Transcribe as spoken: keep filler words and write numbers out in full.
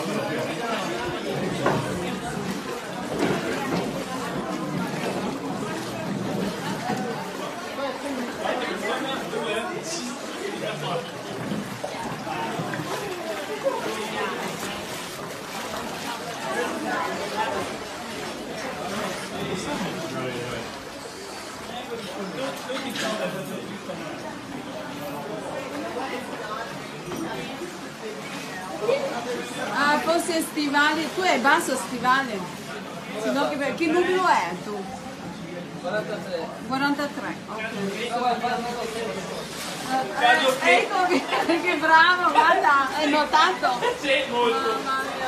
Ah, forse stivali, tu hai basso stivale? Se no, che, che numero è tu? quarantatré. quarantatré, ok. Eh, eccomi, che bravo, guarda, hai notato? Sì, molto. Mamma mia.